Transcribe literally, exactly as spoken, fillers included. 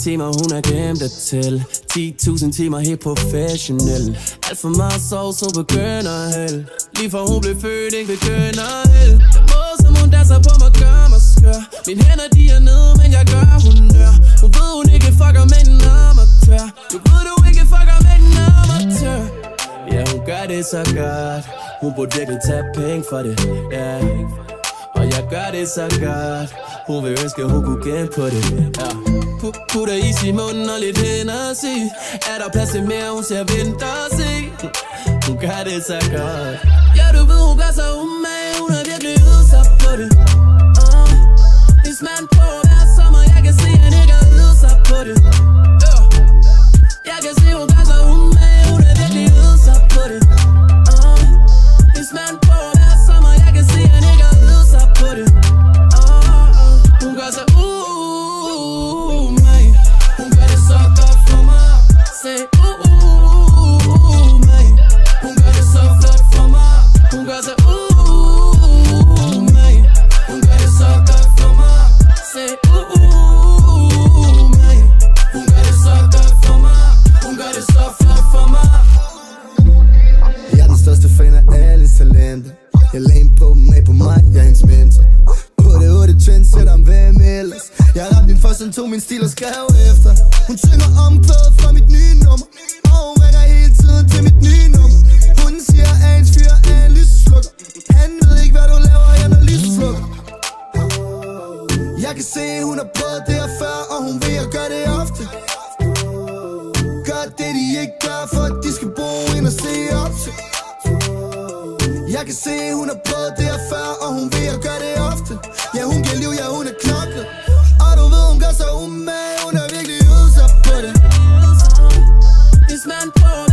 timer, hun er glemt at tælle. ti tusind timer helt professionel. Alt for meget sov, så begynder held. Lige for hun blev født, ikke begynder held. Den måde, som hun danser på mig, gør mig skør. Mine hænder, de er nede, men jeg gør, hun nør. Hun ved, hun ikke fucker med en amatør. Du ved, du ikke fucker med en amatør. Ja, hun gør det så godt. Hun burde virkelig tage penge for det, ja. Og jeg gør det så godt. Hun vil ønske, hun kunne gemme på det, ja. Putter is i munden og lidt Hennessy. Er der plads til mere, hun ser vinter og se. Hun gør det så godt. Ja, du ved, hun gør så umage. Hun er virkelig udsat på det. uh. Hendes mand på hver sommer. Jeg kan se, han ikke er udsat på det. uh. Jeg kan se, hun gør så umage. Hun er virkelig udsat på det. uh. Hendes mand på hver sommer. Jeg kan se, han ikke er udsat på det. uh. Hun gør så umage. Hun gør det så godt for mig. Say uh, uh, uh, mig. Hun gør det så flot for mig. Hun gør så uh, mig. Hun gør det så godt for mig. Say uh, uh, mig. Hun gør det så godt for mig. Hun gør det så flot for mig. Jeg er den største fan af alle talenter. Jeg lagde en på dem af på mig, jeg er hendes mentor. otte otte trendsetteren, hvem ellers? Jeg ramte din først, han tog min stil og skrev efter. Hun synger omkvædet fra mit nye nummer, og hun ringer hele tiden til mit nye nummer. Hun siger, at ens fyr er en lysslukker. Han ved ikke, hvad du laver, jeg når lyset slukker. Jeg kan se, hun har prøvet det her før, og hun vil at gøre det ofte. Gør det, de ikke gør, for at de skal bruge hende og se op til. Jeg kan se, hun har prøvet det her før, og hun vil at gøre det ofte. Ja, hun giver liv, ja, hun er knoklet. Og du ved, hun gør så umage, hun er virkelig udsat på det. Hendes mand på